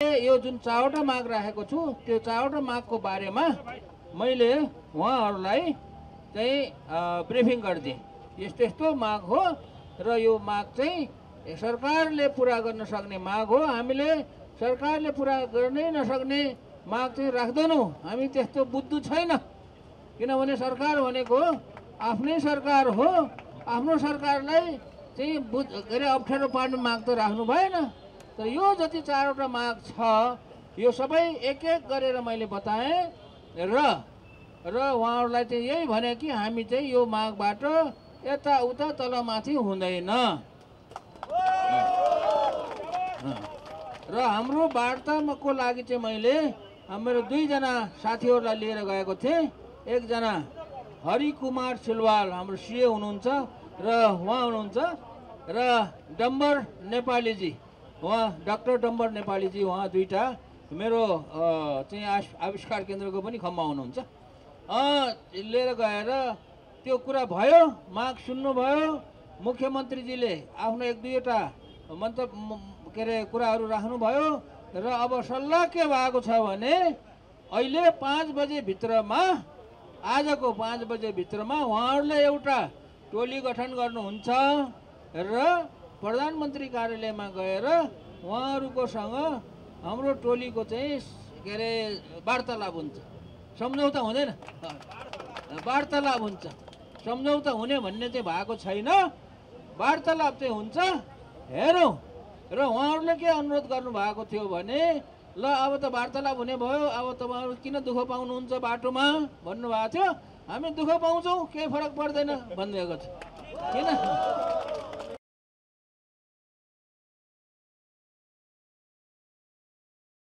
यो जुन 4वटा माग राखेको छु त्यो 4वटा मागको बारेमा मैले उहाँहरूलाई चाहिँ ब्रिफिङ गरिदिएँ। यस्तो यस्तो माग हो र यो माग चाहिँ सरकारले पुरा गर्न सक्ने माग हो। हामीले सरकारले पुरा गर्नै नसक्ने माग चाहिँ राख्दैनौँ। हामी त्यस्तो बुद्धु छैन, किनभने सरकार भनेको आफ्नै सरकार हो। आफ्नो सरकारलाई चाहिँ के अरे अप्ठ्यारो पार्ने माग त राख्नु भएन। तर यो जति 4वटा माग छ यो सबै एक एक गरेर मैले बताएँ र उहाँहरूलाई चाहिँ यही भने कि हामी चाहिँ यो मागबाट यताउता तलमाथि हुँदैन र हाम्रो वार्ताको लागि चाहिँ मैले हाम्रो 2 जना साथीहरूलाई लिएर गएको थिएँ। एकजना हरिकुमार सिलवाल हाम्रो सिए हुनुहुन्छ र उहाँ हुनुहुन्छ र डम्बर नेपालीजी, उहाँ डाक्टर डम्बर नेपालीजी, उहाँ 2टा मेरो चाहिँ आविष्कार केन्द्रको पनि खम्बा हुनुहुन्छ। लिएर गएर त्यो कुरा भयो, माग सुन्नुभयो। मुख्यमन्त्रीजीले आफ्नो 1-2वटा मतलब के अरे कुराहरू राख्नुभयो र अब सल्लाह के भएको छ भने अहिले 5 बजे भित्रमा, आजको 5 बजे भित्रमा उहाँहरूले एउटा टोली गठन गर्नुहुन्छ र प्रधानमन्त्री कार्यालयमा गएर उहाँहरूकोसँग हाम्रो टोलीको चाहिँ के अरे वार्तालाप हुन्छ। सम्झौता हुँदैन, वार्तालाप हुन्छ। सम्झौता हुने भन्ने चाहिँ भएको छैन, वार्तालाप चाहिँ हुन्छ। हेरौँ र उहाँहरूले के अनुरोध गर्नुभएको थियो भने ल अब त वार्तालाप हुने भयो, अब तपाईँहरू किन दुःख पाउनुहुन्छ बाटोमा भन्नुभएको थियो। हामी दुःख पाउँछौँ, केही फरक पर्दैन भन्नुभएको छ। किन